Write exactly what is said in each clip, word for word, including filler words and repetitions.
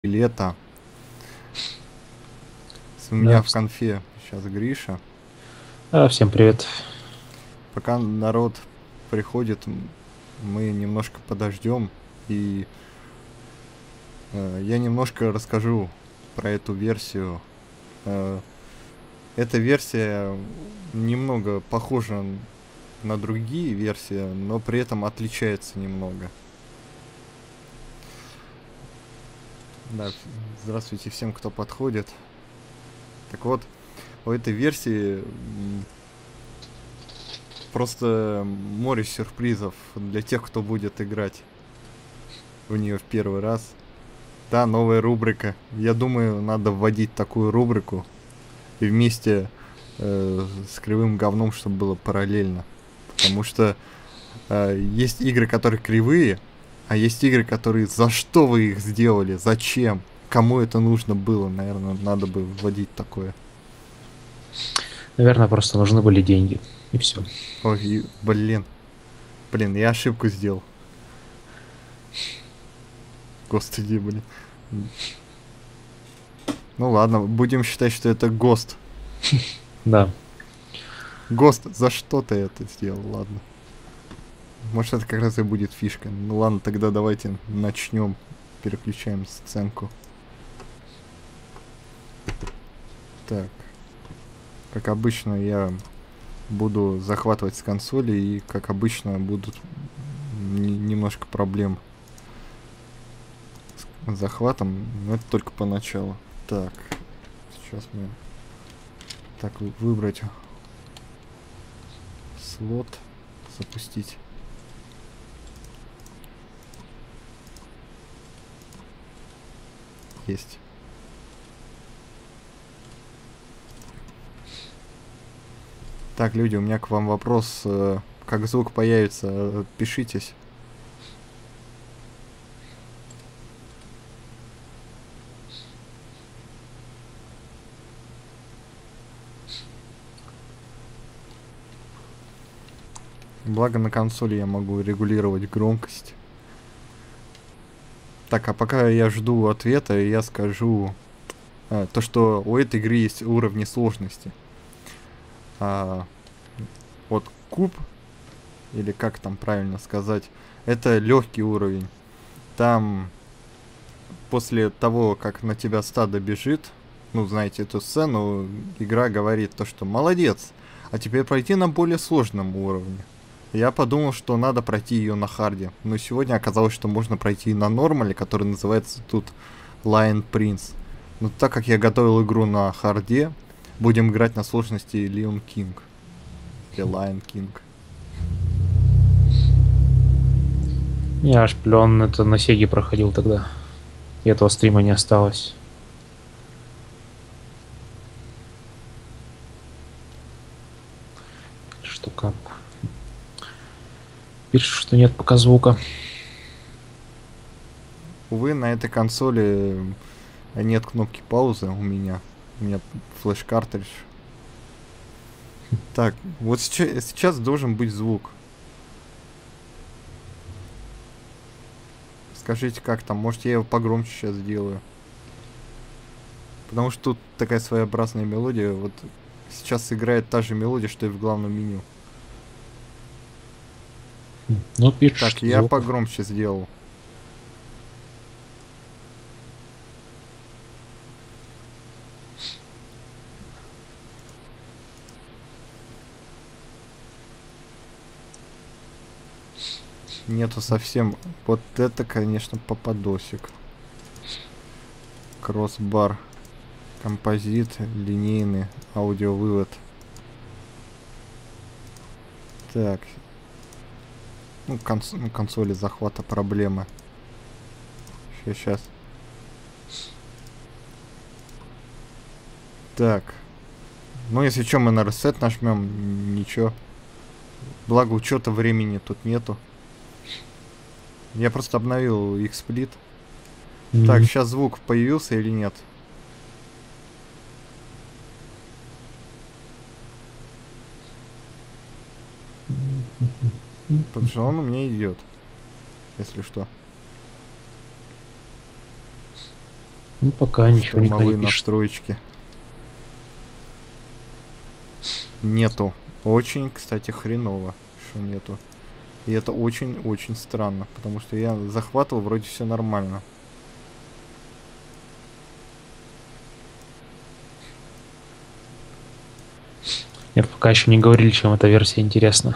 лето. У меня Да. в конфе сейчас Гриша. А, всем привет. Пока народ приходит, мы немножко подождем, и э, я немножко расскажу про эту версию. Э, эта версия немного похожа на другие версии, но при этом отличается немного. Да, здравствуйте всем, кто подходит. Так вот, у этой версии просто море сюрпризов для тех, кто будет играть в нее в первый раз. Да, новая рубрика. Я думаю, надо вводить такую рубрику и вместе э, с кривым говном, чтобы было параллельно. Потому что э, есть игры, которые кривые, а есть игры, которые за что вы их сделали, зачем, кому это нужно было. Наверное, надо бы вводить такое. Наверное, просто нужны были деньги. И все. Ой, блин. Блин, я ошибку сделал. Господи, блин. Ну ладно, будем считать, что это ГОСТ. Да. ГОСТ, за что ты это сделал? Ладно. Может, это как раз и будет фишка. Ну ладно, тогда давайте начнем. Переключаем сценку. Так. Как обычно, я буду захватывать с консоли, и как обычно будут немножко проблем с захватом, но это только поначалу. Так, сейчас мы так выбрать слот, запустить. Есть. Так, люди, у меня к вам вопрос. Как звук появится, пишитесь. Благо на консоли я могу регулировать громкость. Так, а пока я жду ответа, я скажу а, то, что у этой игры есть уровни сложности. А, вот куб, или как там правильно сказать, это легкий уровень. Там после того, как на тебя стадо бежит, ну, знаете эту сцену, игра говорит то, что молодец, а теперь пройти на более сложном уровне. Я подумал, что надо пройти ее на харде, но сегодня оказалось, что можно пройти на нормале, который называется тут Lion Prince. Но так как я готовил игру на харде, будем играть на сложности Lion King. Или Lion King. Я аж плен это на Сеге проходил тогда. И этого стрима не осталось. Что как? Пишет, что нет пока звука. Увы, на этой консоли нет кнопки паузы у меня. У меня флеш-картридж. Так, вот сейчас, сейчас должен быть звук. Скажите, как там? Может, я его погромче сейчас сделаю? Потому что тут такая своеобразная мелодия. Вот сейчас играет та же мелодия, что и в главном меню. Ну, пишет, так, что я звука. погромче сделал. Нету совсем. Вот это, конечно, попадосик. Кроссбар. Композит. Линейный. Аудиовывод. Так. Ну, конс ну, консоли захвата проблемы. Сейчас, сейчас. Так. Ну, если что, мы на ресет нажмем. Ничего. Благо, учета времени тут нету. Я просто обновил XSplit. Mm-hmm. Так, сейчас звук появился или нет? Потому что он у меня идет. Если что. Ну, пока ничего никто Штурмовые не пишет. настроечки. Нету. Очень, кстати, хреново, что нету. И это очень-очень странно, потому что я захватывал, вроде все нормально. Нет, пока еще не говорили, чем эта версия интересна.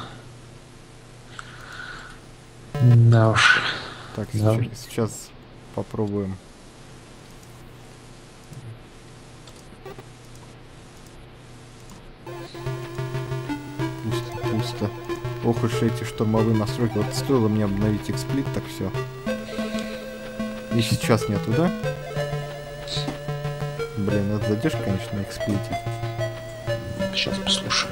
Да уж. Так, Да. сейчас, сейчас попробуем. Пусто, пусто. Ох уж эти штурмовые настройки. Вот стоило мне обновить XSplit, так все. И сейчас нету, да? Блин, это задержка, конечно, на XSplit. Сейчас послушаю.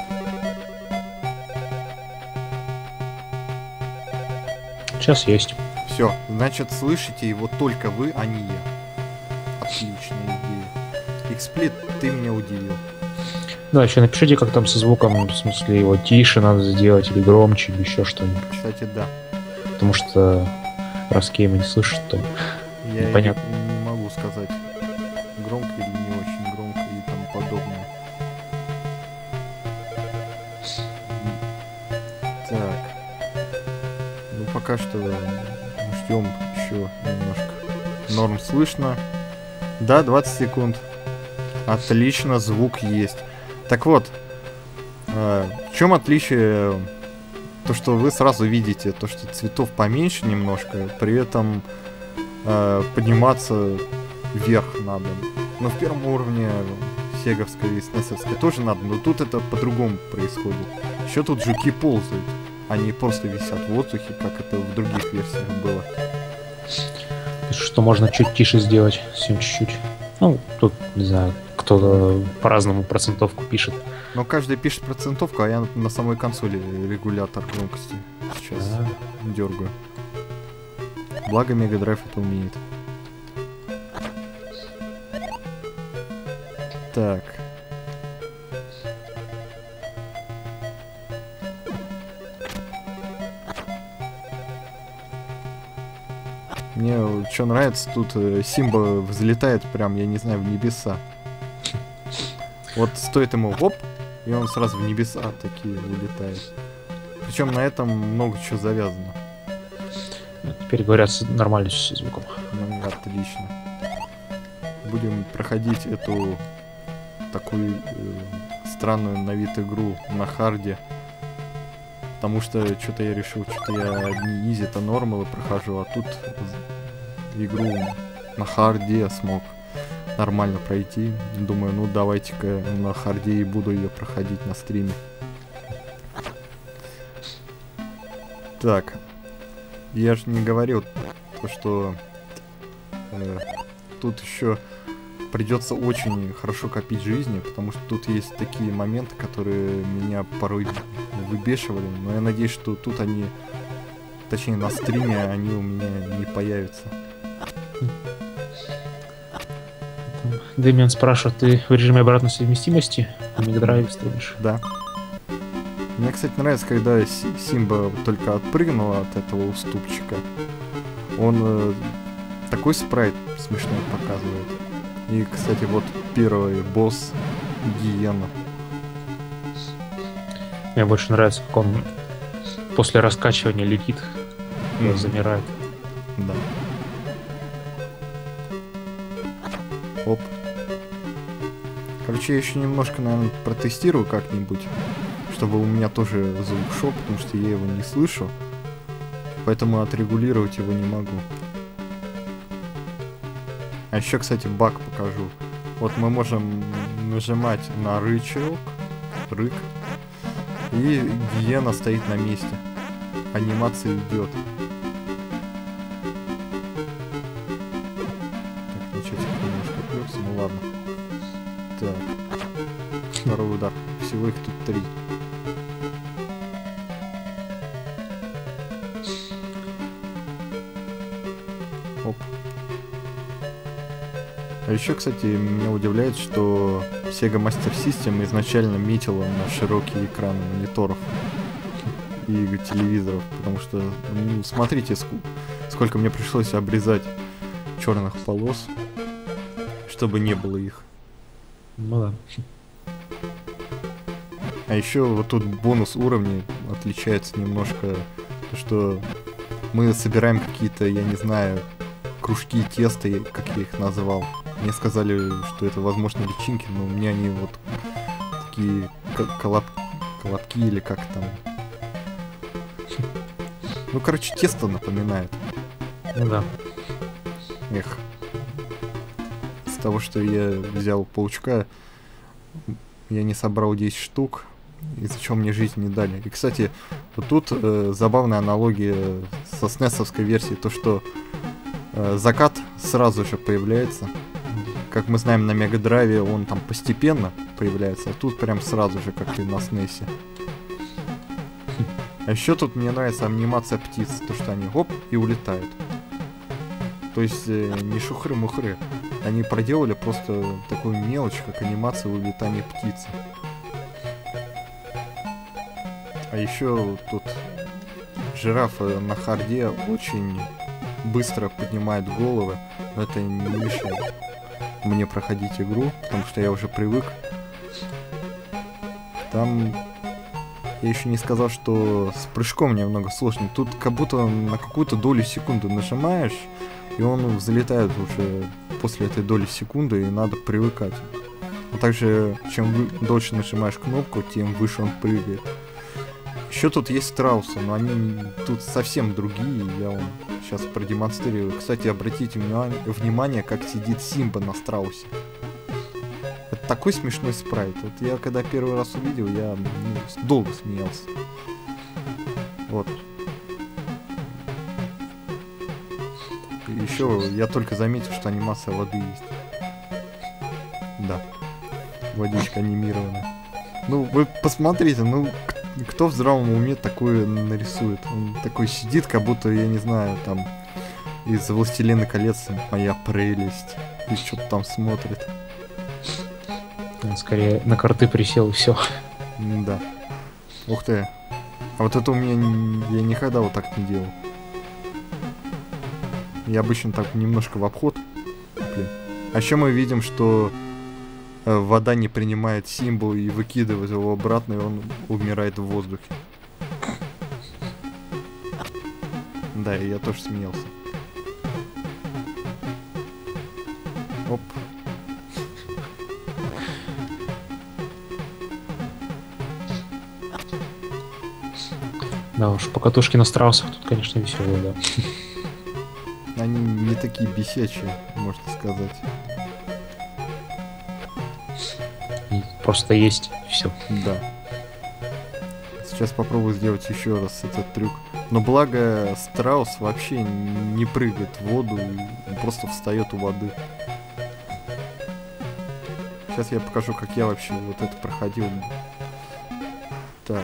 Сейчас есть. Все, значит, слышите его только вы, а не я. Отличная идея. XSplit, ты меня удивил. Да, еще напишите, как там со звуком, в смысле, его тише надо сделать, или громче, или еще что-нибудь. Кстати, да. Потому что раз Кейма не слышит, то Я непонятно. не, не могу сказать, громко или не очень громко и тому подобное. Так. Ну, пока что ждем еще немножко. Норм слышно. Да, двадцать секунд. Отлично, звук есть. Так вот, э, в чем отличие? То, что вы сразу видите, то, что цветов поменьше немножко, при этом э, подниматься вверх надо. Но в первом уровне сеговской и снесовской тоже надо, но тут это по-другому происходит. Еще тут жуки ползают, они просто висят в воздухе, как это в других версиях было. Пишут, что можно чуть тише сделать, всем чуть-чуть. Ну, тут, не знаю, кто-то по-разному процентовку пишет. Но каждый пишет процентовку, а я на самой консоли регулятор громкости сейчас Да. дергаю. Благо Mega Drive это умеет. Так. Мне что нравится, тут э, Симба взлетает прям, я не знаю, в небеса. Вот стоит ему оп, и он сразу в небеса такие улетает. Причем на этом много чего завязано. Теперь говорят с- нормально со звуком. Ну, отлично. Будем проходить эту такую э, странную на вид игру на харде. Потому что что-то я решил, что-то я не изи, это нормалы прохожу, а тут игру на харде смог нормально пройти. Думаю, ну давайте-ка на харде и буду ее проходить на стриме. Так. Я же не говорил, то, что э, тут еще придется очень хорошо копить жизни, потому что тут есть такие моменты, которые меня порой выбешивали, но я надеюсь, что тут они, точнее на стриме они у меня не появятся. Дэмиан спрашивает, ты в режиме обратной совместимости на Mega Drive стримишь? Да. Мне, кстати, нравится, когда Си- Симба только отпрыгнула от этого уступчика. Он э, такой спрайт смешной показывает. И, кстати, вот первый босс Гиена. Мне больше нравится, как он после раскачивания летит, Мгм. замирает. Да. Оп. Короче, я еще немножко, наверное, протестирую как-нибудь, чтобы у меня тоже звук шел, потому что я его не слышу. Поэтому отрегулировать его не могу. А еще, кстати, баг покажу. Вот мы можем нажимать на рычаг, рык, и гиена стоит на месте. Анимация идет. Так, ничего, типа немножко отвлекся, ну ладно. Так. Второй удар. Всего их тут три. Оп. А еще, кстати, меня удивляет, что Sega Master System изначально метила на широкие экраны мониторов и телевизоров, потому что, ну, смотрите, ску- сколько мне пришлось обрезать черных полос. чтобы не было их. Ну да. А еще вот тут бонус уровней отличается немножко, то, что мы собираем какие-то, я не знаю, кружки теста, как я их назвал. Мне сказали, что это, возможно, личинки, но у меня они вот такие колоб... колобки или как там. Ну, короче, тесто напоминает. Ну да. Эх. С того, что я взял паучка, я не собрал десять штук, из-за чего мне жизнь не дали. И, кстати, вот тут э, забавная аналогия со снесовской версией, то, что э, закат сразу же появляется. Как мы знаем, на Мегадрайве он там постепенно появляется, а тут прям сразу же, как и на снесе. А еще тут мне нравится анимация птиц, то, что они оп и улетают. То есть э, не шухры-мухры. Они проделали просто такую мелочь, как анимация улетания птицы. А еще тут жирафы на харде очень быстро поднимают головы, но это не мешает мне проходить игру, потому что я уже привык. Там я еще не сказал, что с прыжком немного сложнее. Тут как будто на какую-то долю секунды нажимаешь, и он взлетает уже после этой доли секунды, и надо привыкать. А также, чем вы дольше нажимаешь кнопку, тем выше он прыгает. Еще тут есть страусы, но они тут совсем другие, я вам сейчас продемонстрирую. Кстати, обратите внимание, как сидит Симба на страусе. Это такой смешной спрайт. Вот я когда первый раз увидел, я ну, долго смеялся. Вот. Еще я только заметил, что анимация воды есть. Да. Водичка анимированная. Ну, вы посмотрите, ну, кто в здравом уме такое нарисует? Он такой сидит, как будто, я не знаю, там, из «Властелина колец» моя прелесть. И что-то там смотрит. Он скорее на карты присел и все. Да. Ух ты. А вот это у меня... Я никогда вот так не делал. Я обычно так немножко в обход. Блин. А еще мы видим, что э, вода не принимает Симбу и выкидывает его обратно, и он умирает в воздухе. Да, и я тоже смеялся. Оп. Да уж, покатушки на страусах тут, конечно, веселые, да. Они не такие бесячие, можно сказать. И просто есть все. Да. Сейчас попробую сделать еще раз этот трюк. Но благо страус вообще не прыгает в воду, он просто встает у воды. Сейчас я покажу, как я вообще вот это проходил. Так.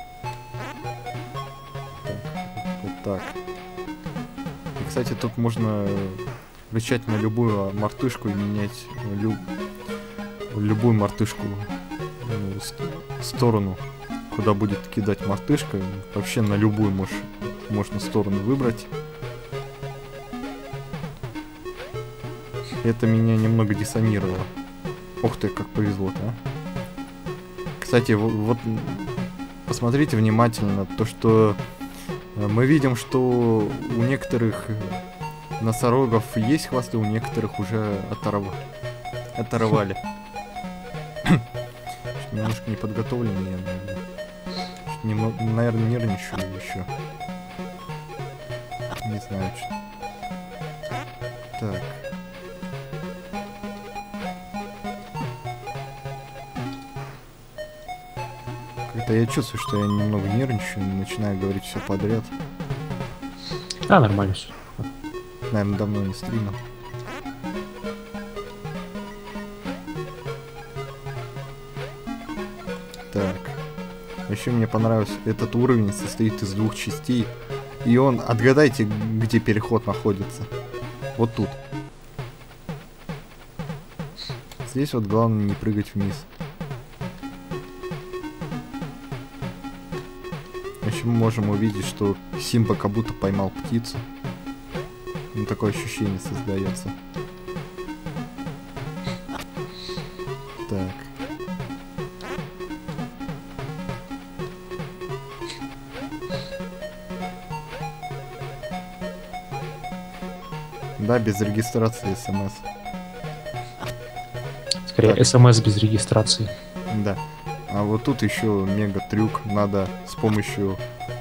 Так. И, кстати, тут можно рычать на любую мартышку и менять лю... любую мартышку ну, в сторону, куда будет кидать мартышка. Вообще на любую мож... можно сторону выбрать. Это меня немного диссонировало. Ух ты, как повезло-то, а. Кстати, вот посмотрите внимательно то, что мы видим, что у некоторых носорогов есть хвосты, у некоторых уже оторв... оторвали. Немножко неподготовленный я, немного, наверное, нервничаю еще. Не знаю, что. Так. Как-то я чувствую, что я немного нервничаю, начинаю говорить все подряд. А, нормально все. Наверное, давно не стримил. Так. Еще мне понравился, этот уровень состоит из двух частей. И он, отгадайте, где переход находится. Вот тут. Здесь вот главное не прыгать вниз. Еще мы можем увидеть, что Симба как будто поймал птицу. Ну, такое ощущение создается. Так. Да, без регистрации смс. Скорее, Так. смс без регистрации. Да. А вот тут еще мега трюк. Надо с помощью...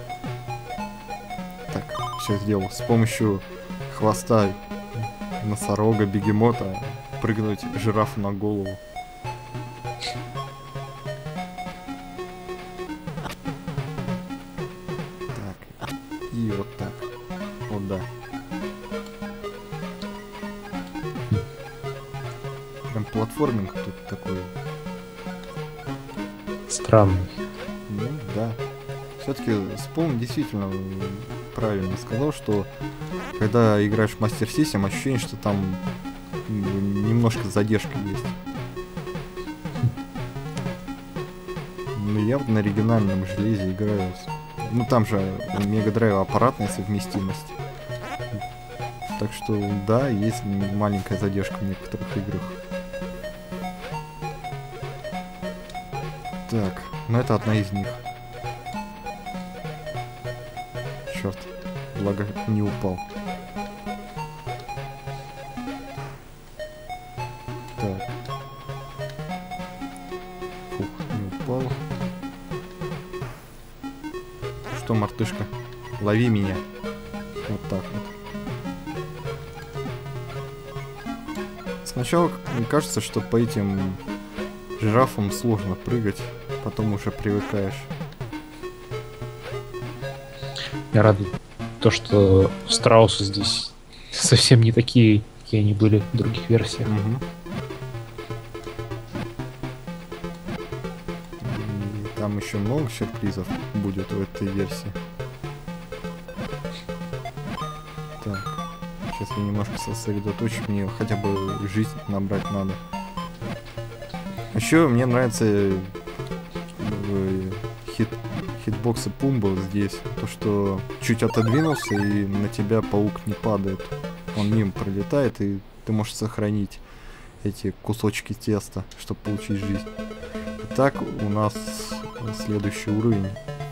Так, все сделал. С помощью хвоста носорога, бегемота прыгнуть жирафу на голову. Так. И вот так. Вот да. Прям платформинг тут такой. Странный. Ну да. Все-таки Spawn действительно правильно сказал, что когда играешь в Master System, ощущение, что там немножко задержка есть. Ну я вот на оригинальном железе играю. Ну там же у Mega Drive аппаратная совместимость. Так что да, есть маленькая задержка в некоторых играх. Так, ну это одна из них. Черт, благо не упал. Так. Фух, не упал. Что, мартышка? Лови меня. Вот так вот. Сначала кажется, что по этим жирафам сложно прыгать, потом уже привыкаешь. Я рад, то, что страусы здесь совсем не такие, какие они были в других версиях. Угу. И там еще много сюрпризов будет в этой версии. Так, сейчас я немножко сосредоточусь, мне хотя бы жизнь набрать надо. Еще мне нравится э, хит, хитбоксы Пумба здесь. То, что чуть отодвинулся и на тебя паук не падает. Он мимо пролетает, и ты можешь сохранить эти кусочки теста, чтобы получить жизнь. Итак, у нас следующий уровень.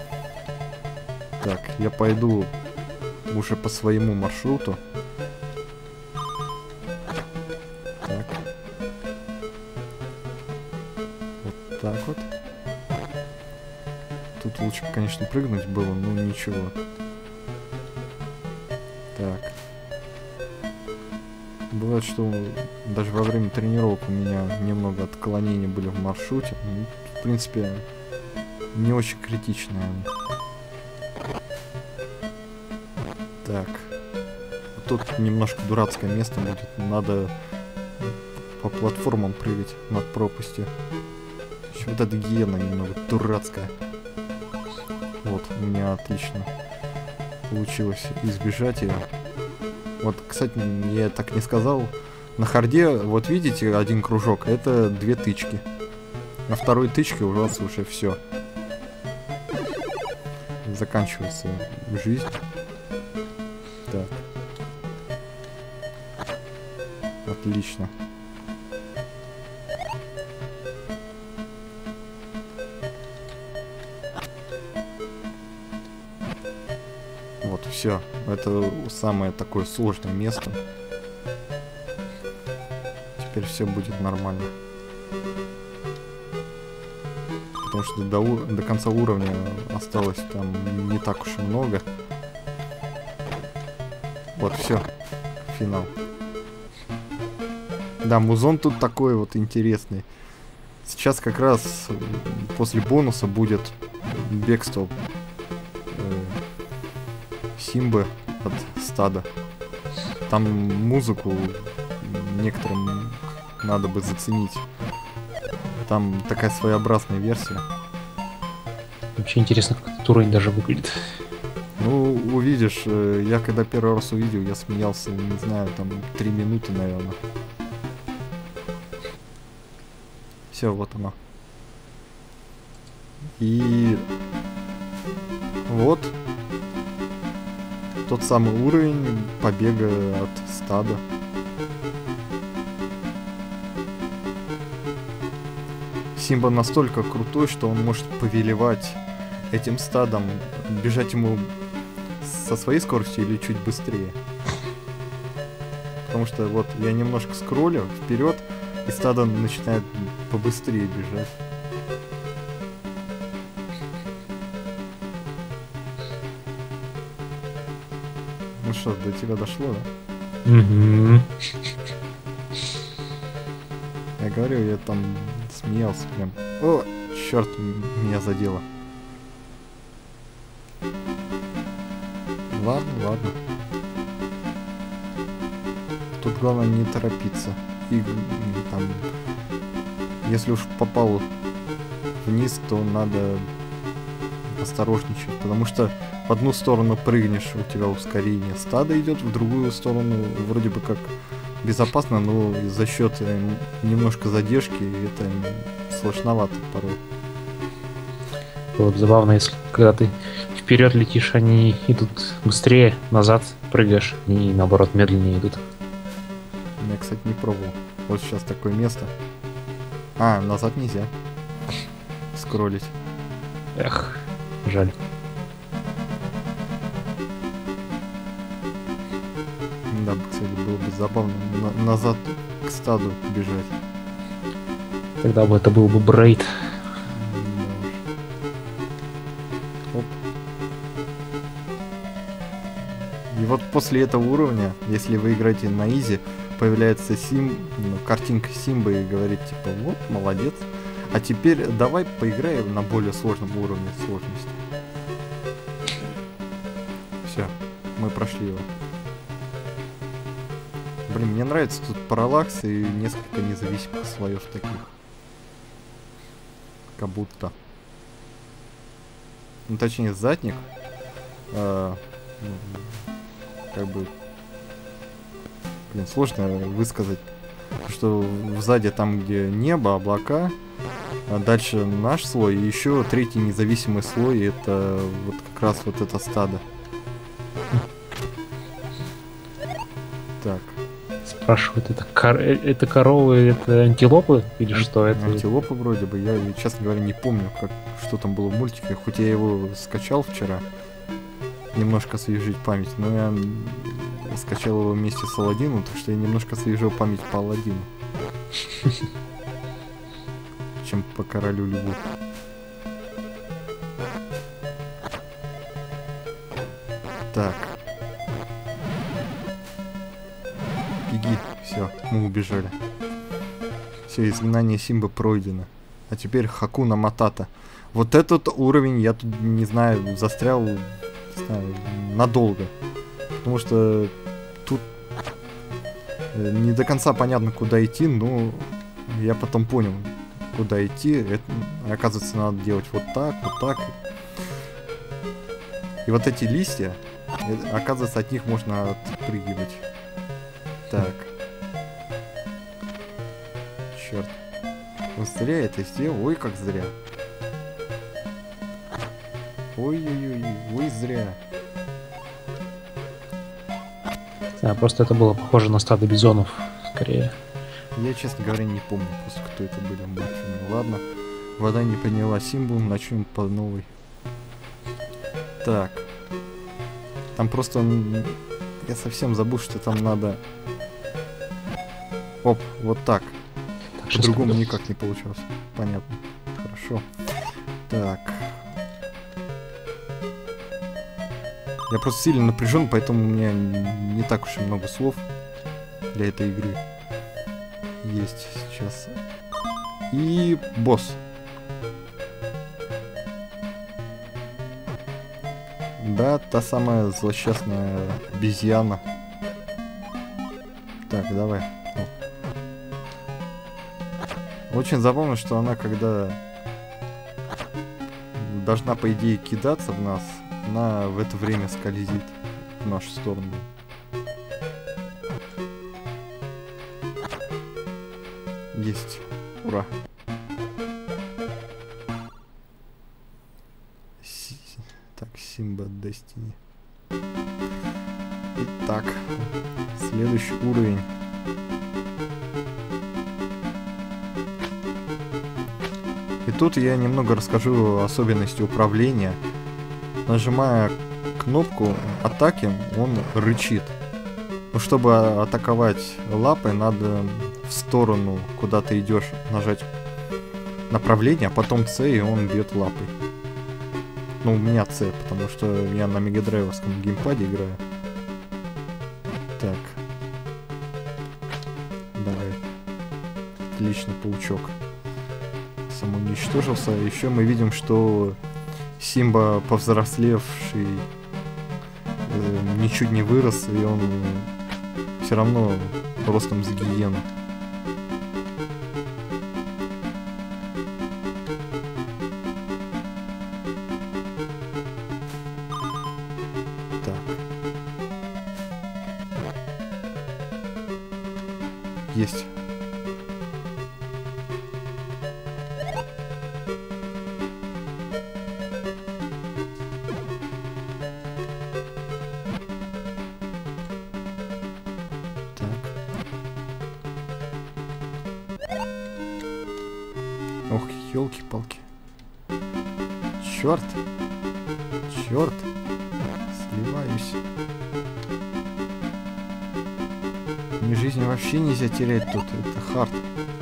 Так, я пойду уже по своему маршруту. Так. Вот так вот. Тут лучше, конечно, прыгнуть было, но ничего. Так. Бывает, что даже во время тренировок у меня немного отклонений были в маршруте. Ну, в принципе, не очень критичные они. Так. Тут немножко дурацкое место будет. Надо по платформам прыгать над пропастью. Еще вот эта гиена немного дурацкая. Вот, у меня отлично получилось избежать ее. Вот, кстати, я так не сказал. На харде, вот видите, один кружок, это две тычки. На второй тычке у вас уже все. Заканчивается жизнь. Так. Отлично. Вот, все. Это самое такое сложное место. Теперь все будет нормально. Потому что до, до конца уровня осталось там не так уж и много. Вот, все. Финал. Да, музон тут такой вот интересный. Сейчас как раз после бонуса будет бегство э, Симбы от стада. Там музыку некоторым надо бы заценить. Там такая своеобразная версия. Вообще интересно, как этот уровень даже выглядит. Ну, увидишь, я когда первый раз увидел, я смеялся, не знаю, там три минуты, наверное. Все, вот оно. И вот тот самый уровень побега от стада. Симба настолько крутой, что он может повелевать этим стадом, бежать ему со своей скоростью или чуть быстрее. Потому что вот я немножко скроллю вперед, и стадо начинает побыстрее бежать. Ну что, до тебя дошло, да? Угу. Я говорю, я там смеялся прям. О, черт, меня задело. Ладно, ладно. Тут главное не торопиться. И там, если уж попал вниз, то надо осторожничать, потому что в одну сторону прыгнешь, у тебя ускорение стада идет, в другую сторону вроде бы как безопасно, но за счет немножко задержки это сложновато порой. Вот забавно, если когда ты вперед летишь, они идут быстрее, назад прыгаешь, они наоборот медленнее идут. Я, кстати, не пробовал. Вот сейчас такое место. А, назад нельзя скроллить. Эх, жаль. Да, кстати, было бы забавно на- назад к стаду бежать. Тогда бы это был бы брейд. Да уж. Оп. И вот после этого уровня, если вы играете на изи, появляется Сим, ну, картинка Симбы и говорит типа, вот, молодец. А теперь давай поиграем на более сложном уровне сложности. Все, мы прошли его. Блин, мне нравится тут параллакс и несколько независимых слоев таких. Как будто. Ну, точнее, задник. Э, как бы... Блин, сложно высказать. Что сзади там, где небо, облака. А дальше наш слой. И еще третий независимый слой. Это вот как раз вот это стадо. Так. Спрашивают, это, кор... это коровы, это антилопы или что это? Антилопы вроде бы. Я, честно говоря, не помню, как, что там было в мультике. Хоть я его скачал вчера. Немножко освежить память. Но я скачал его вместе с Аладдином, так что я немножко освежил память по Аладдину. Чем по Королю Льву. Так. Беги. Все, мы убежали. Все, изгнание Симбы пройдено. А теперь Хакуна Матата. Вот этот уровень я тут, не знаю, застрял, не знаю, надолго. Потому что тут не до конца понятно, куда идти, но я потом понял, куда идти. Это, оказывается, надо делать вот так, вот так. И вот эти листья, оказывается, от них можно отпрыгивать. Так. Черт. Он зря это сделал. Ой, как зря. Ой-ой-ой, ой, зря. А, просто это было похоже на стадо бизонов, скорее. Я, честно говоря, не помню просто, кто это были в мультфильме. Ладно. Вода не поняла Симбу, начнем по новой. Так. Там просто... Я совсем забыл, что там надо... Оп, вот так. так По-другому никак не получалось. Понятно. Хорошо. Так. Я просто сильно напряжен, поэтому у меня не так уж и много слов для этой игры есть сейчас. И босс. Да, та самая злосчастная обезьяна. Так, давай. О. Очень забавно, что она, когда должна, по идее, кидаться в нас, она в это время скользит в нашу сторону. Есть. Ура. Си... Так, Симба Destiny. Итак, следующий уровень. И тут я немного расскажу особенности управления. Нажимая кнопку атаки, он рычит. Ну, чтобы атаковать лапой, надо в сторону, куда ты идешь, нажать направление, а потом С, и он бьет лапой. Ну, у меня С, потому что я на мегадрайвовском геймпаде играю. Так. Давай. Отлично, паучок. Самоуничтожился. Еще мы видим, что Симба, повзрослевший, э, ничуть не вырос, и он все равно ростом с гиену. Так. Есть. Ох, елки-палки. Черт. Черт. Сливаюсь. Мне жизни вообще нельзя терять тут. Это хард.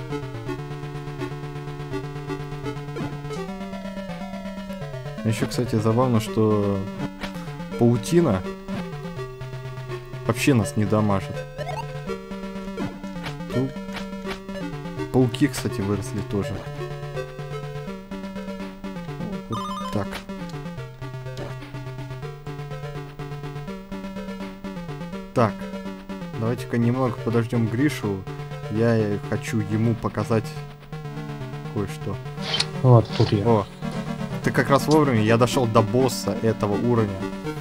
Еще, кстати, забавно, что паутина вообще нас не дамажит. Тут пауки, кстати, выросли тоже. Вот так. Так. Давайте-ка немного подождем Гришу. Я хочу ему показать кое-что. Вот, тут я. О, ты как раз вовремя. Я дошел до босса этого уровня.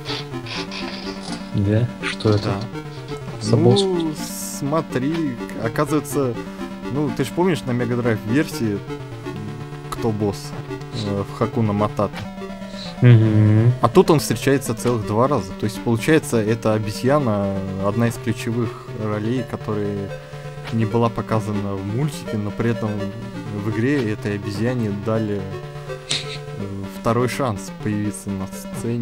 Да? Что это? Да. За ну, босс? смотри, оказывается, ну, ты же помнишь на Mega Drive версии, кто босс э, в Хакуна Матата? Угу. А тут он встречается целых два раза. То есть, получается, эта обезьяна одна из ключевых ролей, которая не была показана в мультике, но при этом в игре этой обезьяне дали э, второй шанс появиться на сцене.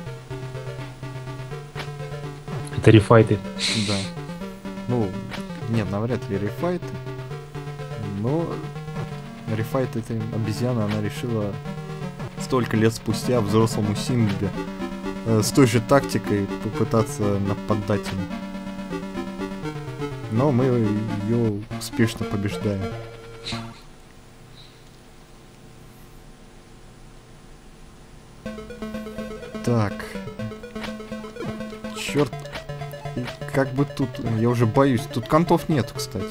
Это рефайты. Да. Ну, нет, навряд ли рефайты. Но рефайт этой обезьяны она решила столько лет спустя взрослому Симбе э, с той же тактикой попытаться нападать ему. Но мы ее успешно побеждаем. Так. Черт. И как бы тут... Я уже боюсь. Тут контов нет, кстати.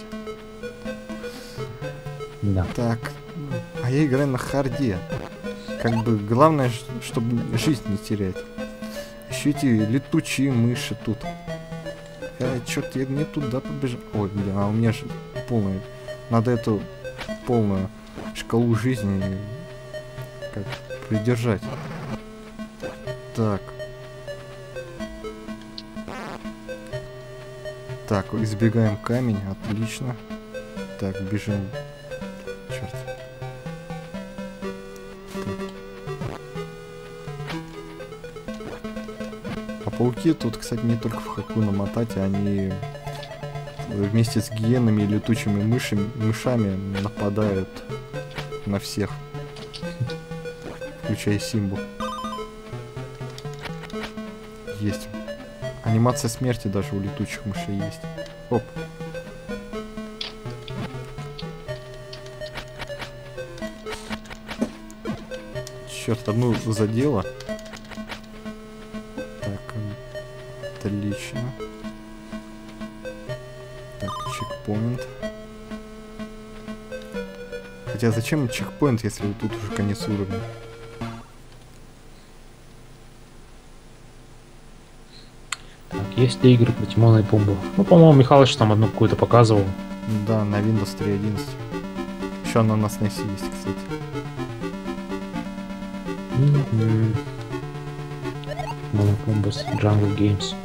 Да. Так. А я играю на харде. Как бы главное, чтобы жизнь не терять. Еще эти летучие мыши тут. А, черт, я не туда побежал. Ой, блин, а у меня же полная... Надо эту полную шкалу жизни как придержать. Так. Так, избегаем камень, отлично. Так, бежим. Черт. А пауки тут, кстати, не только в Хакуна Матате, они вместе с гиенами и летучими мышами, мышами нападают на всех, включая Симбу. Есть. Анимация смерти даже у летучих мышей есть. Оп. Черт, одну задело. Так, отлично. Так, чекпоинт. Хотя зачем чекпоинт, если тут уже конец уровня? Есть ли игры про Тимона и Пумбу? Ну, по-моему, Михалыч там одну какую-то показывал. Да, на Windows три одиннадцать. Еще она на снэсе есть, кстати. Mm-hmm. Тимон и Пумба с Jungle Games.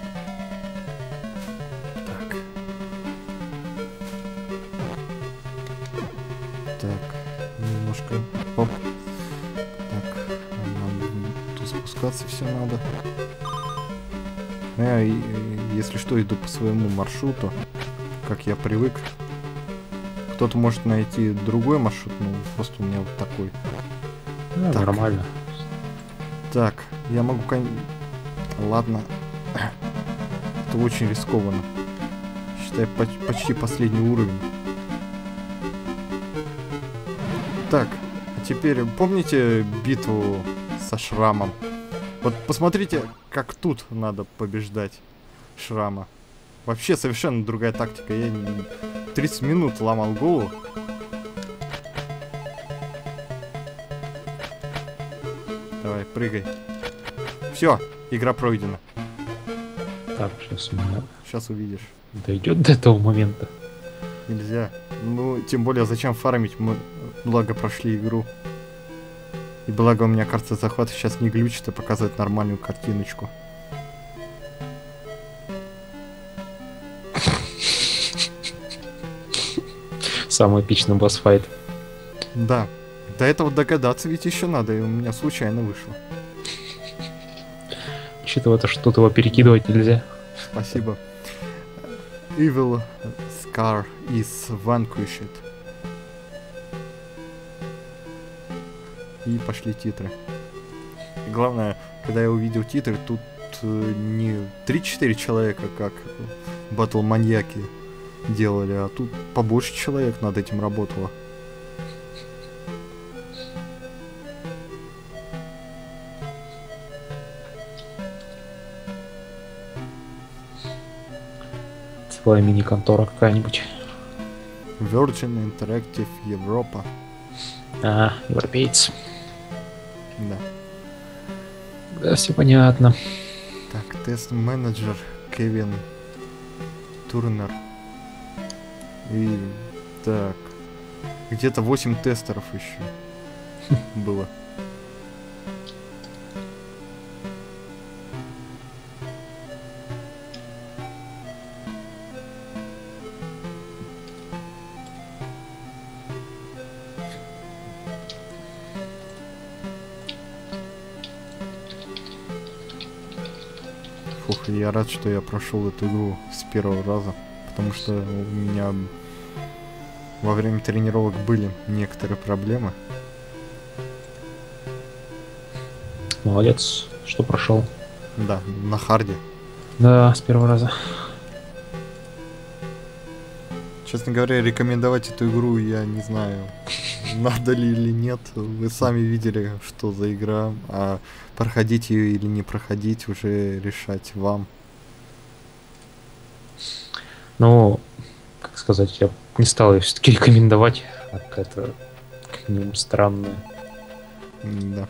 Так. Так. немножко. Оп. Так, нам тут спускаться все надо. Я, и, если что, иду по своему маршруту, как я привык. Кто-то может найти другой маршрут, но просто у меня вот такой. Ну, так. Нормально. Так, я могу... Кон... Ладно. Это очень рискованно. Считай, поч- почти последний уровень. Так, а теперь помните битву со Шрамом? Вот посмотрите, как тут надо побеждать Шрама. Вообще совершенно другая тактика. Я тридцать минут ломал голову. Давай, прыгай. Все, игра пройдена. Так, сейчас у меня Сейчас увидишь. дойдет до этого момента. Нельзя. Ну, тем более, зачем фармить? Мы, благо, прошли игру. И благо, у меня карта захвата сейчас не глючит и показывает нормальную картиночку. Самый эпичный босс-файт. Да. До этого догадаться ведь еще надо, и у меня случайно вышло. Учитывая то, что тут его перекидывать нельзя. Спасибо. Evil Scar is vanquished. И пошли титры. И главное, когда я увидел титры, тут э, не три-четыре человека, как батл-маньяки делали, а тут побольше человек над этим работало. Целая мини-контора какая-нибудь. Virgin Interactive Европа. А, европейцы. Да. Да, все понятно. Так, тест-менеджер Кевин Турнер. И так, где-то восемь тестеров еще было. Фух, я рад, что я прошел эту игру с первого раза, потому что у меня во время тренировок были некоторые проблемы. Молодец, что прошел. Да, на харде. Да, с первого раза. Честно говоря, рекомендовать эту игру я не знаю, надо ли или нет. Вы сами видели, что за игра, а проходить ее или не проходить уже решать вам. Ну, как сказать, я не стал ее все-таки рекомендовать. Какая-то как минимум странная. Да.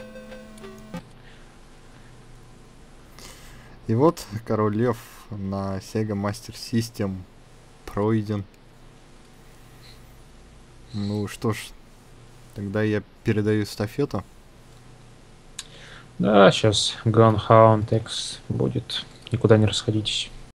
И вот Король Лев на Sega Master System пройден. Ну что ж, тогда я передаю эстафету. Да, сейчас Gunhound X будет. Никуда не расходитесь.